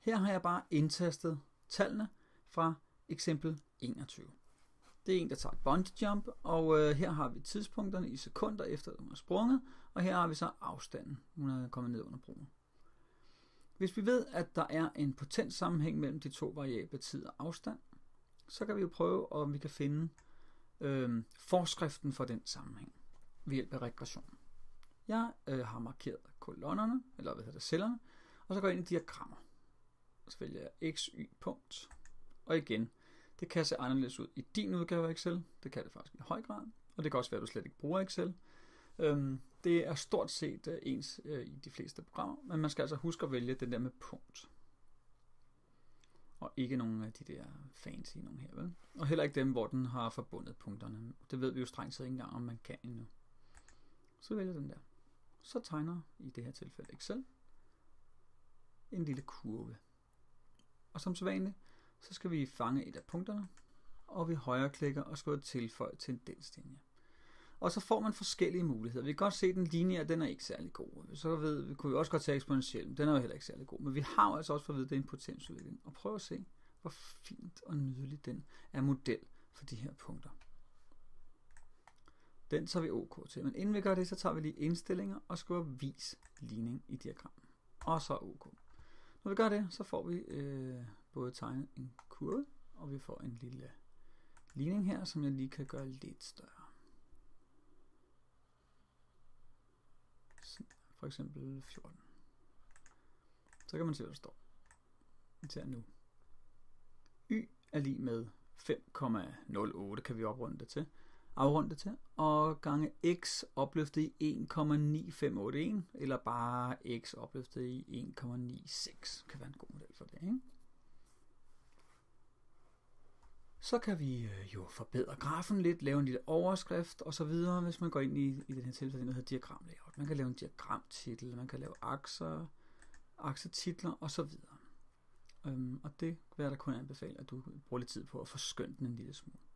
Her har jeg bare indtastet tallene fra eksempel 21. Det er en, der tager et bungee jump, og her har vi tidspunkterne i sekunder efter, at hun har sprunget, og her har vi så afstanden, hun er kommet ned under broen. Hvis vi ved, at der er en potent sammenhæng mellem de to variable tid og afstand, så kan vi jo prøve, om vi kan finde forskriften for den sammenhæng ved hjælp af regression. Jeg har markeret kolonnerne, eller cellerne, og så går jeg ind i diagrammer. Så vælger jeg x, y, punkt. Og igen, det kan se anderledes ud i din udgave af Excel. Det kan det faktisk i høj grad. Og det kan også være, at du slet ikke bruger Excel. Det er stort set ens i de fleste programmer, men man skal altså huske at vælge den der med punkt. Og ikke nogen af de der fancy nogen her, vel? Og heller ikke dem, hvor den har forbundet punkterne. Det ved vi jo strengt set ikke engang, om man kan endnu. Så vælger den der. Så tegner i det her tilfælde Excel en lille kurve. Og som sædvanligt, så skal vi fange et af punkterne, og vi højreklikker og skriver tilføje tendenslinje. Og så får man forskellige muligheder. Vi kan godt se, at den lineære, den er ikke særlig god. Så kunne vi også godt tage eksponentiel, men den er jo heller ikke særlig god. Men vi har jo altså også fået at vide, at det er en potensudvikling. Og prøv at se, hvor fint og nydeligt den er model for de her punkter. Den tager vi OK til. Men inden vi gør det, så tager vi lige indstillinger og skriver vis ligning i diagrammet. Og så OK. Når vi gør det, så får vi både tegnet en kurve, og vi får en lille ligning her, som jeg lige kan gøre lidt større. For eksempel 14. Så kan man se, hvad der står. Indtil nu. Y er lige med 5,08 kan vi afrunde det til. Og gange x opløftet i 1,9581, eller bare x opløftet i 1,96 kan være en god model for det, ikke? Så kan vi jo forbedre grafen lidt, lave en lille overskrift og så videre, hvis man går ind i den her tilfælde, der hedder diagramlayout. Man kan lave en diagramtitel, man kan lave aksetitler og så videre. Og det vil jeg da kun anbefale, at du bruger lidt tid på at forskønne den en lille smule.